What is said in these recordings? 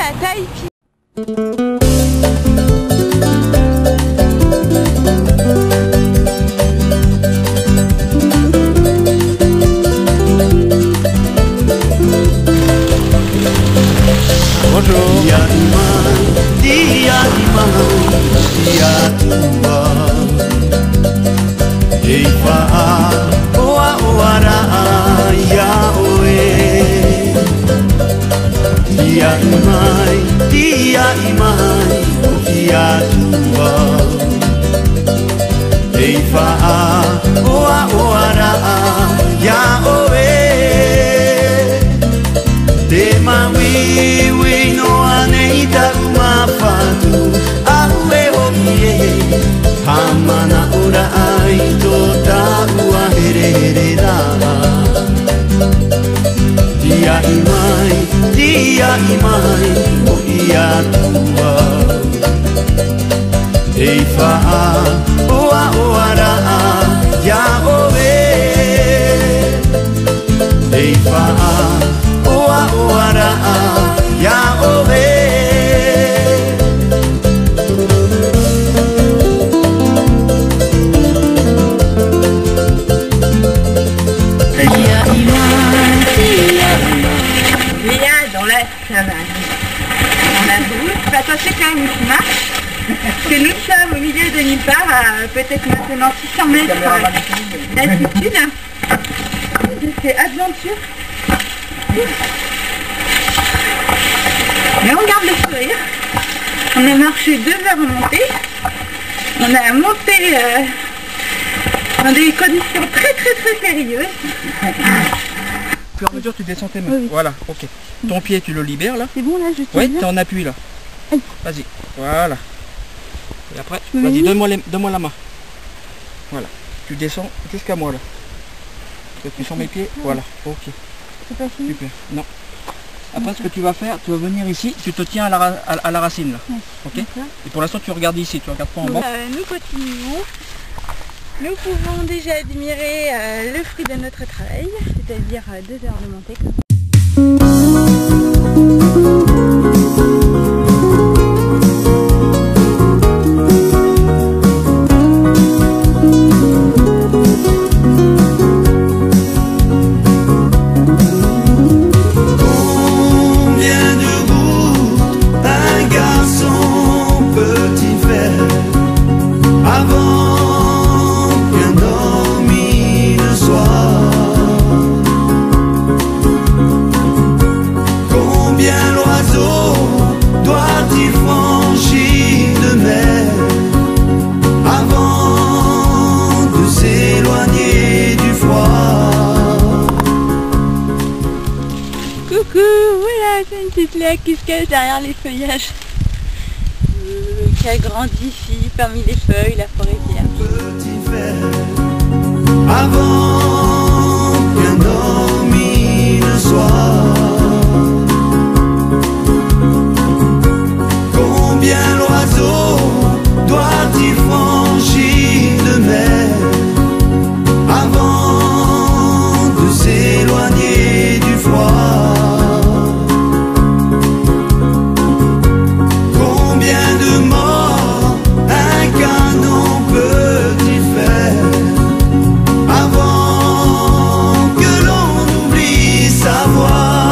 à Tahiti. Bonjour. Dia tua Eifa oa oara ya oe Dia imai o dia tua Eifa oa oara ya oe Te mawiwi no aneita umafatu Aue okie Hamana ora ai tota ua hererera Dia imai o ia tua Eifa oa oara ya oe Eifa oa oara ya oe On a route, attention quand même qui marche, parce que nous sommes au milieu de nulle part, à peut-être maintenant 600 mètres d'altitude. C'est aventure. Mais on garde le sourire. On a marché 2 heures remontées. On a monté dans des conditions très sérieuses. Au fur et à mesure, tu descends tes mains. Oui. Voilà, ok. Ton pied, tu le libères là. C'est bon là, je tiens. Oui, t'es en appui là. Vas-y, voilà. Et après, vas-y, donne-moi la main. Voilà. Tu descends jusqu'à moi là. Tu sens mes pieds. Voilà, ok. C'est pas fini. Super. Non. Après, ce que tu vas faire, tu vas venir ici, tu te tiens à la racine là. Ouais. Ok. Et pour l'instant, tu regardes ici, tu regardes pas en bas. Nous continuons. Nous pouvons déjà admirer le fruit de notre travail, c'est-à-dire 2 heures de montée. Combien de routes un garçon peut-il faire avant Voilà, c'est une petite lac qui se cache derrière les feuillages. Qui a grandi ici, parmi les feuilles, la forêt vierge. Avant qu'un homme ne soit, combien l'oiseau doit-il franchir de mer avant de s'éloigner du froid? Savoir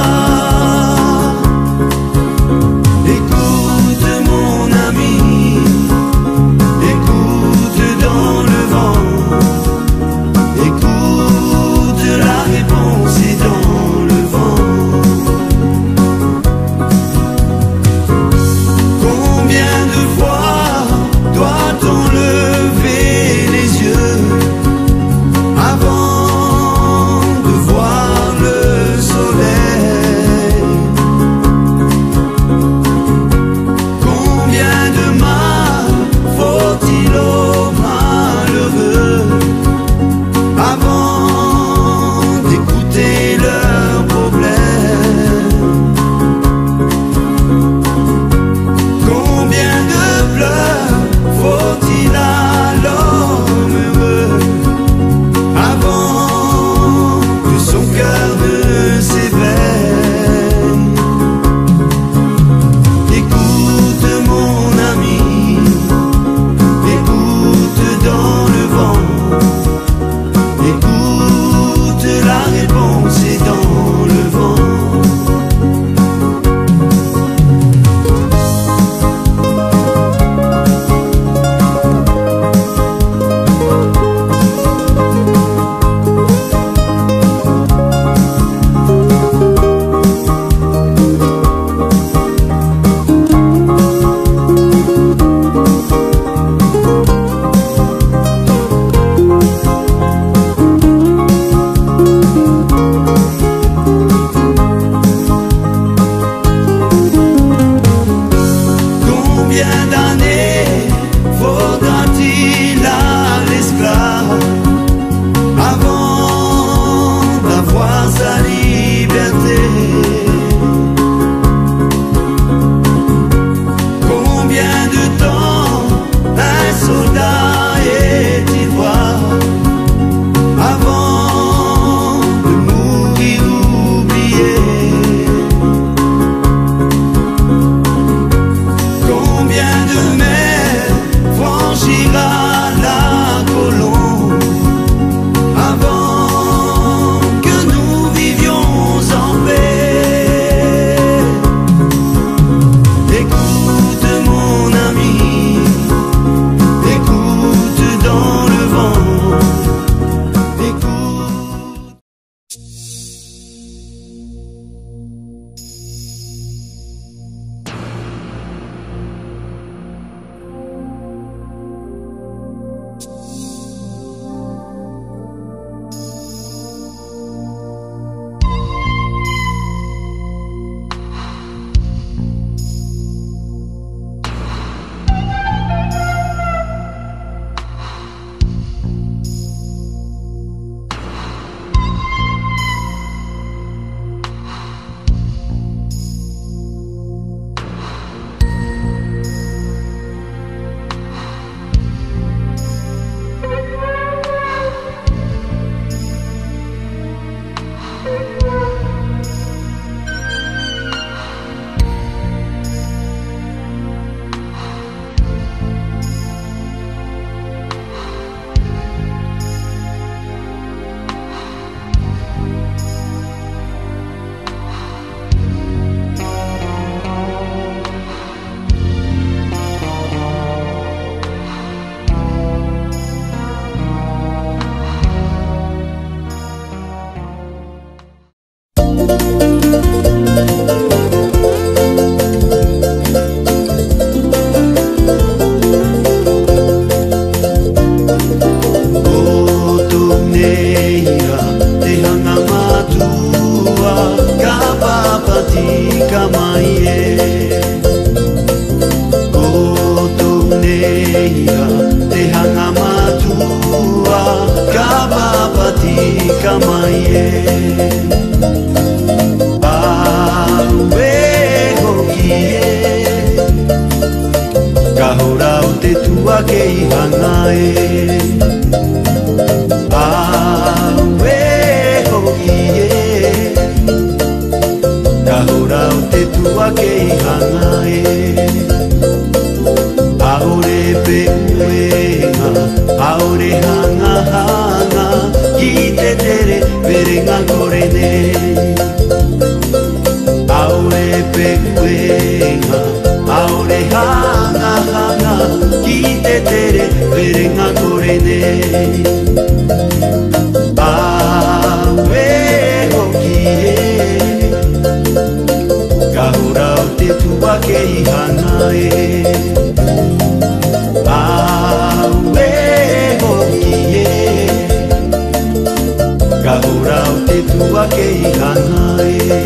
kamaie Aue hokie Kahora o te tua ke I hanga e Aue hokie Kahora o te tua ke I hanga e Aore pe uenga, aore hanga hanga Ki te tere verenga korene Aore pe uenga, aore hanga hanga Ki te tere verenga korene Awe hokie Kahora o te tua ke I hanga e Awe hokie Kahora o te tua ke I hanga e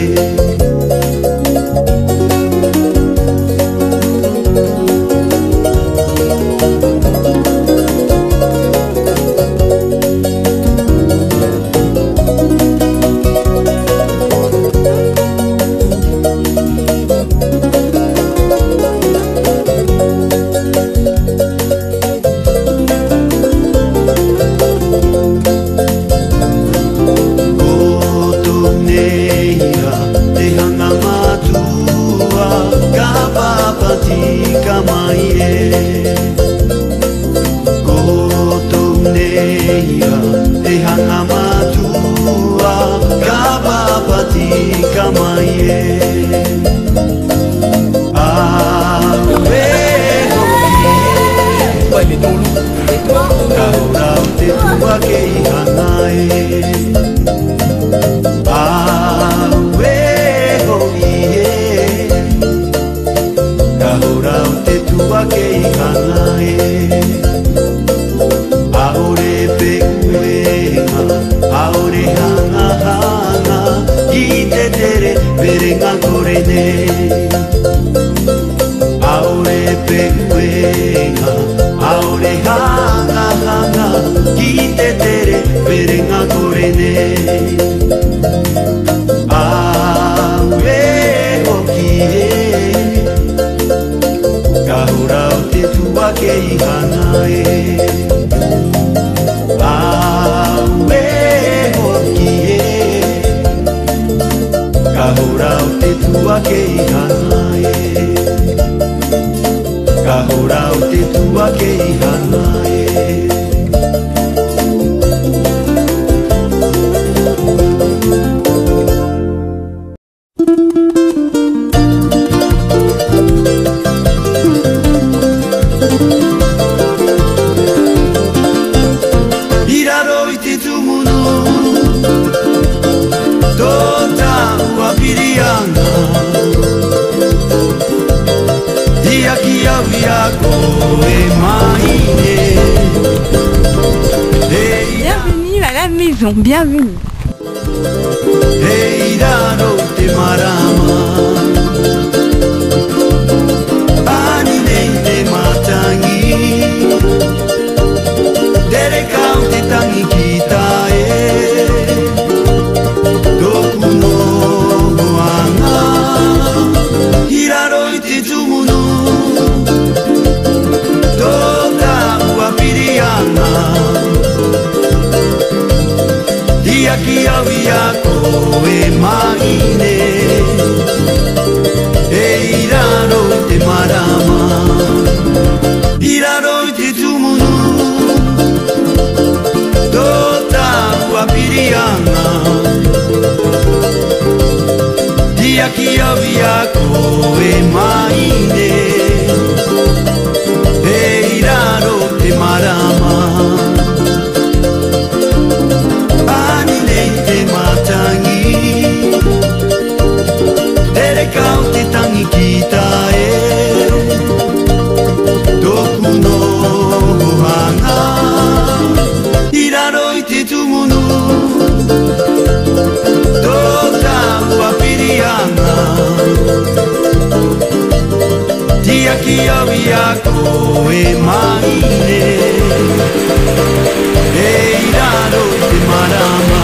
Bienvenue à la maison, bienvenue. Heiraro te marama Ani nei te matangi Dere kau te tangi kita e Doku no moanga Hiraro I te tumunu Tota ua pirianga Ki awia koe maine Eiraro te marama Iraro te tumunu Tota ua pirianga Dia ki awia koe maine Eiraro te marama Kau te tangi kita e Doku no hanga Iraro I te tumunu Tota ua pirianga Tia ki awia koe maine Eiraro te marama.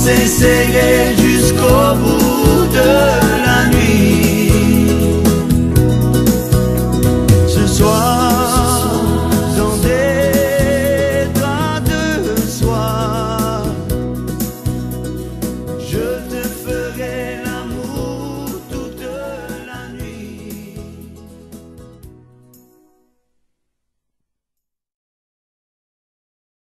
s'est serré jusqu'au bout.